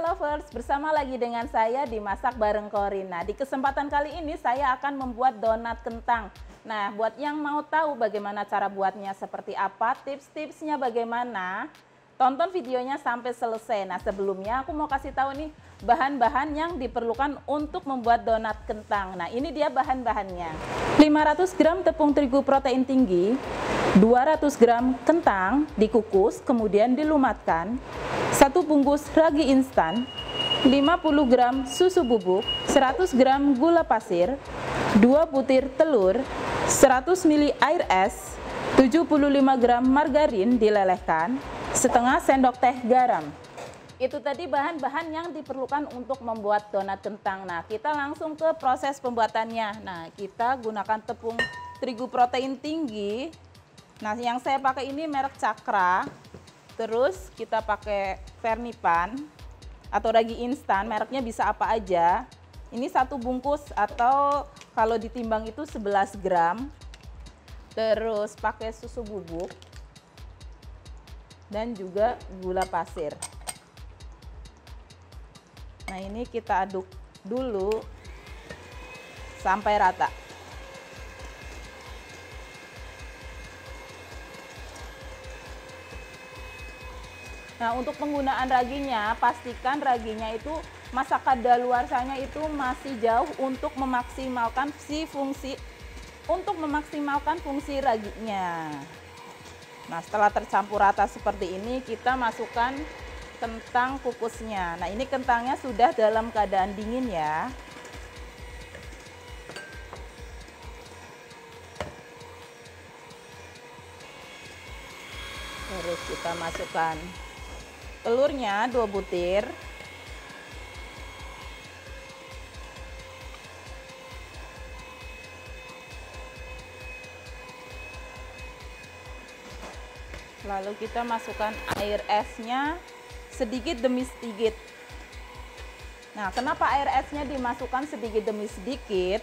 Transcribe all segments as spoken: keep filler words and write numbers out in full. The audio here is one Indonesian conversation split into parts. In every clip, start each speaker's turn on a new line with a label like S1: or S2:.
S1: lovers, bersama lagi dengan saya di Masak Bareng Corin. Nah, di kesempatan kali ini saya akan membuat donat kentang. Nah, buat yang mau tahu bagaimana cara buatnya seperti apa, tips-tipsnya bagaimana, tonton videonya sampai selesai. Nah, sebelumnya aku mau kasih tahu nih bahan-bahan yang diperlukan untuk membuat donat kentang. Nah, ini dia bahan-bahannya. lima ratus gram tepung terigu protein tinggi, dua ratus gram kentang dikukus kemudian dilumatkan, satu bungkus ragi instan, lima puluh gram susu bubuk, seratus gram gula pasir, dua butir telur, seratus mililiter air es, tujuh puluh lima gram margarin dilelehkan, setengah sendok teh garam. Itu tadi bahan-bahan yang diperlukan untuk membuat donat kentang. Nah, kita langsung ke proses pembuatannya. Nah, kita gunakan tepung terigu protein tinggi. Nah, yang saya pakai ini merek Cakra. Terus kita pakai Vernipan atau ragi instan, mereknya bisa apa aja. Ini satu bungkus atau kalau ditimbang itu sebelas gram. Terus pakai susu bubuk dan juga gula pasir. Nah, ini kita aduk dulu sampai rata. Nah, untuk penggunaan raginya, pastikan raginya itu masa kadaluarsanya itu masih jauh untuk memaksimalkan si fungsi untuk memaksimalkan fungsi raginya. Nah, setelah tercampur rata seperti ini, kita masukkan kentang kukusnya. Nah, ini kentangnya sudah dalam keadaan dingin ya. Terus kita masukkan telurnya dua butir. Lalu kita masukkan air esnya sedikit demi sedikit. Nah, kenapa air esnya dimasukkan sedikit demi sedikit?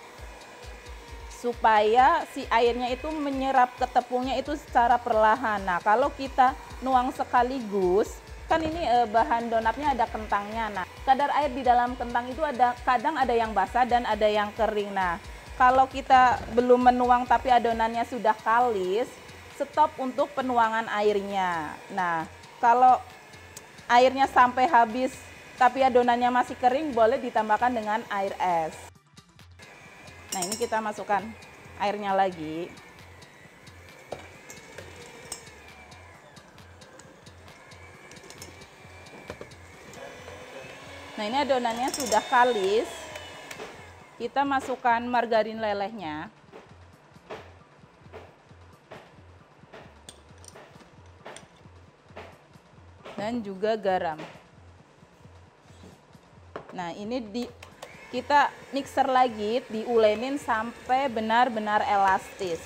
S1: Supaya si airnya itu menyerap ke tepungnya itu secara perlahan. Nah, kalau kita nuang sekaligus, kan ini eh, bahan donatnya ada kentangnya. Nah, kadar air di dalam kentang itu ada kadang ada yang basah dan ada yang kering. Nah, kalau kita belum menuang tapi adonannya sudah kalis, stop untuk penuangan airnya. Nah, kalau airnya sampai habis tapi adonannya masih kering, boleh ditambahkan dengan air es. Nah, ini kita masukkan airnya lagi. Nah, ini adonannya sudah kalis. Kita masukkan margarin lelehnya. Dan juga garam. Nah, ini di kita mixer lagi, diulenin sampai benar-benar elastis.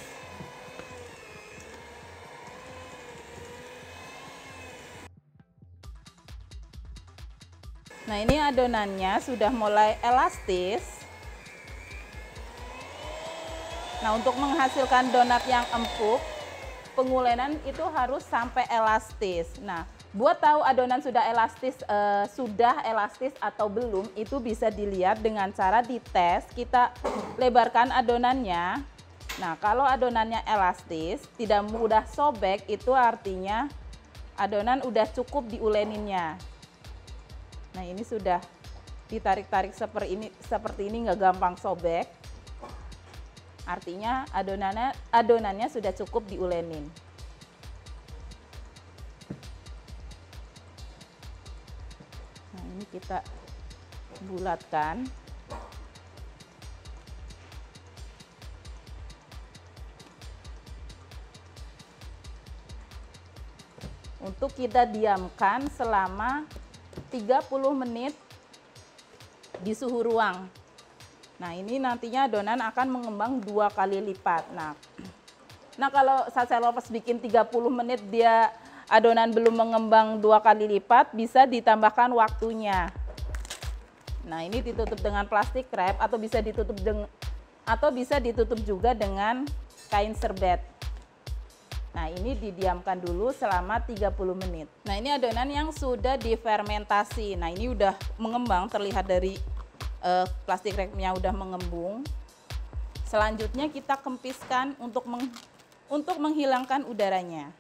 S1: Nah, ini adonannya sudah mulai elastis. Nah, untuk menghasilkan donat yang empuk, pengulenan itu harus sampai elastis. Nah, buat tahu adonan sudah elastis, eh, sudah elastis atau belum, itu bisa dilihat dengan cara dites. Kita lebarkan adonannya. Nah, kalau adonannya elastis, tidak mudah sobek, itu artinya adonan udah cukup diuleninnya. Nah, ini sudah ditarik-tarik seperti ini, seperti ini nggak gampang sobek. Artinya adonannya adonannya sudah cukup diulenin. Nah, ini kita bulatkan. Untuk kita diamkan selama tiga puluh menit di suhu ruang. Nah, ini nantinya adonan akan mengembang dua kali lipat. Nah, nah kalau Sacha Lovers bikin tiga puluh menit dia adonan belum mengembang dua kali lipat, bisa ditambahkan waktunya. Nah, ini ditutup dengan plastik wrap atau bisa ditutup dengan atau bisa ditutup juga dengan kain serbet. Nah, ini didiamkan dulu selama tiga puluh menit. Nah, ini adonan yang sudah difermentasi. Nah, ini udah mengembang, terlihat dari uh, plastik wrapnya udah mengembung. Selanjutnya kita kempiskan untuk meng, untuk menghilangkan udaranya.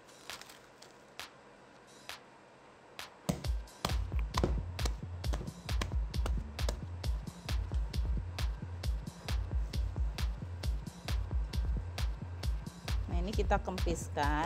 S1: Nah, ini kita kempiskan.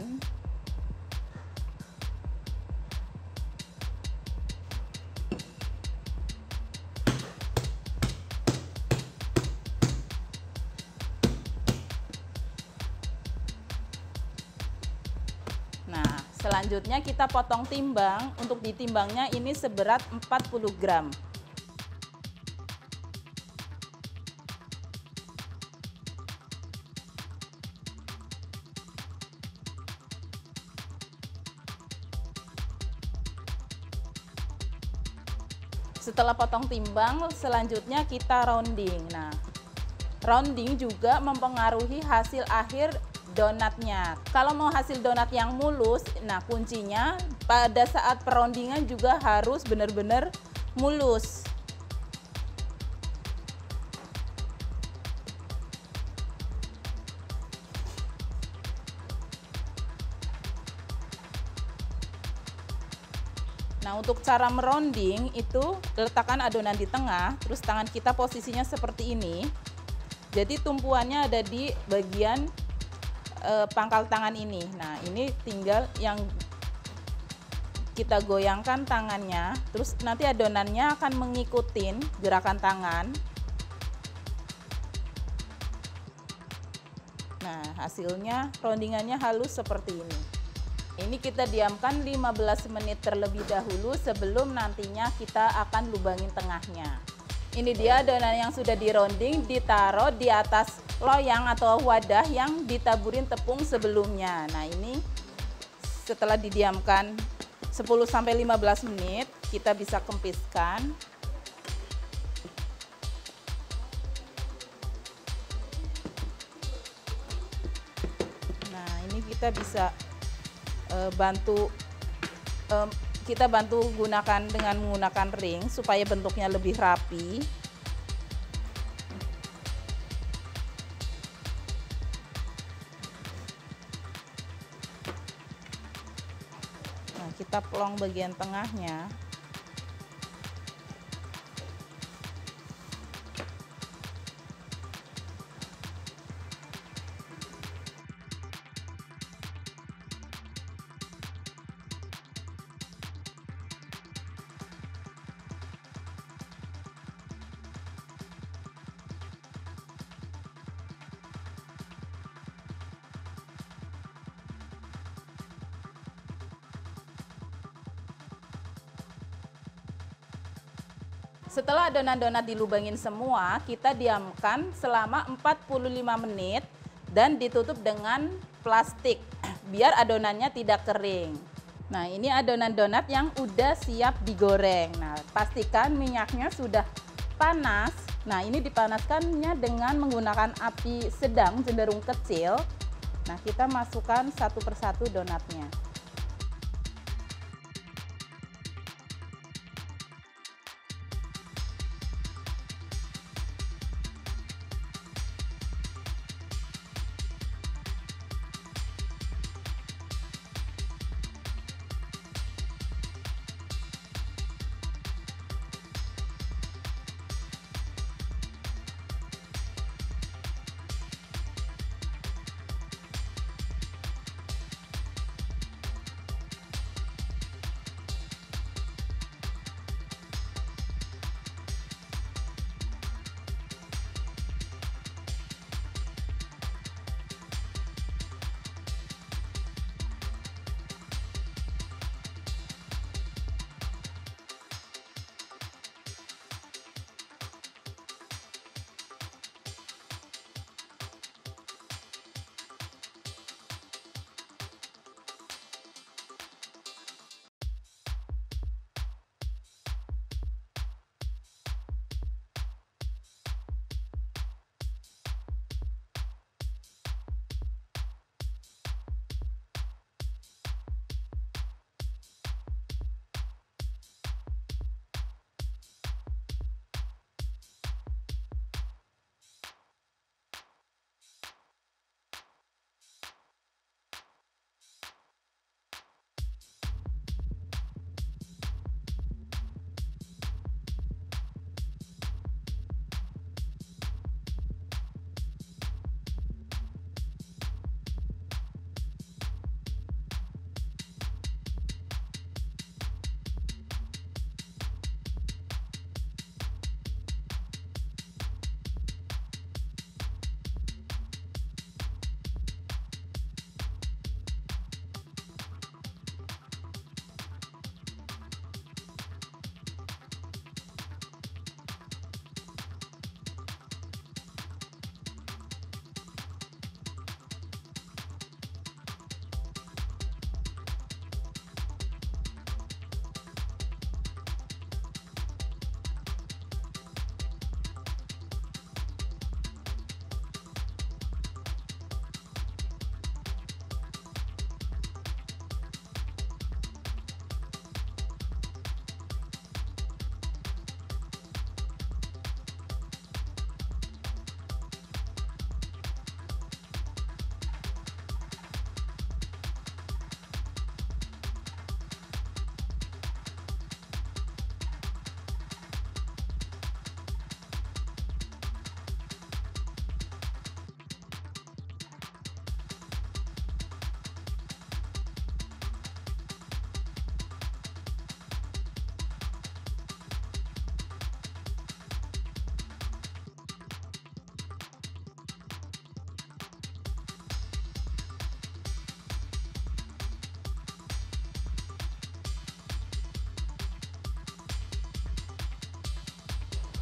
S1: Nah, selanjutnya kita potong timbang. Untuk ditimbangnya ini seberat empat puluh gram. Setelah potong timbang, selanjutnya kita rounding. Nah, rounding juga mempengaruhi hasil akhir donatnya. Kalau mau hasil donat yang mulus, nah kuncinya pada saat perondingan juga harus benar-benar mulus. Nah, untuk cara meronding itu letakkan adonan di tengah, terus tangan kita posisinya seperti ini. Jadi tumpuannya ada di bagian e, pangkal tangan ini. Nah, ini tinggal yang kita goyangkan tangannya, terus nanti adonannya akan mengikuti gerakan tangan. Nah, hasilnya rondingannya halus seperti ini. Ini kita diamkan lima belas menit terlebih dahulu sebelum nantinya kita akan lubangin tengahnya. Ini dia adonan yang sudah dironding, ditaruh di atas loyang atau wadah yang ditaburin tepung sebelumnya. Nah, ini setelah didiamkan sepuluh sampai lima belas menit, kita bisa kempiskan. Nah, ini kita bisa bantu kita bantu gunakan dengan menggunakan ring supaya bentuknya lebih rapi. Nah, kita plong bagian tengahnya. Setelah adonan donat dilubangin semua, kita diamkan selama empat puluh lima menit dan ditutup dengan plastik biar adonannya tidak kering. Nah, ini adonan donat yang udah siap digoreng. Nah, pastikan minyaknya sudah panas. Nah, ini dipanaskannya dengan menggunakan api sedang cenderung kecil. Nah, kita masukkan satu persatu donatnya.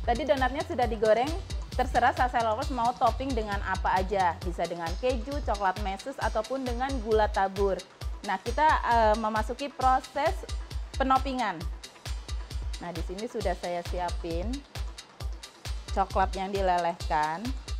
S1: Tadi donatnya sudah digoreng, terserah Sasa Lovers mau topping dengan apa aja. Bisa dengan keju, coklat meses, ataupun dengan gula tabur. Nah, kita uh, memasuki proses penopingan. Nah, di sini sudah saya siapin coklat yang dilelehkan.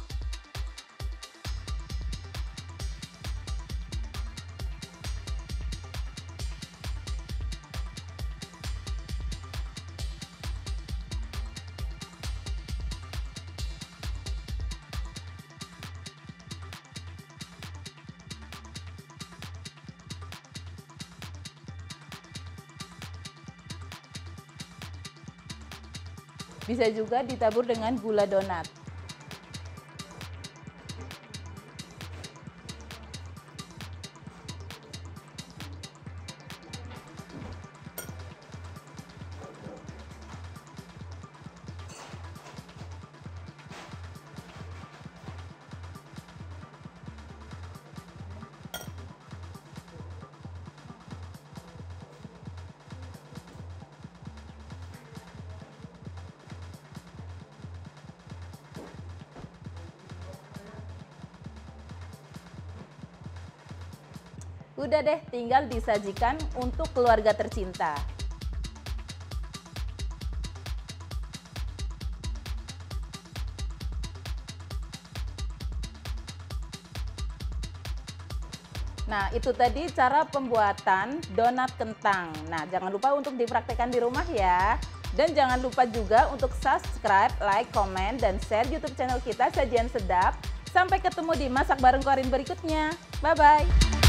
S1: Bisa juga ditabur dengan gula donat. Udah deh, tinggal disajikan untuk keluarga tercinta. Nah, itu tadi cara pembuatan donat kentang. Nah, jangan lupa untuk dipraktekkan di rumah ya. Dan jangan lupa juga untuk subscribe, like, komen, dan share YouTube channel kita Sajian Sedap. Sampai ketemu di Masak Bareng Korin berikutnya. Bye-bye.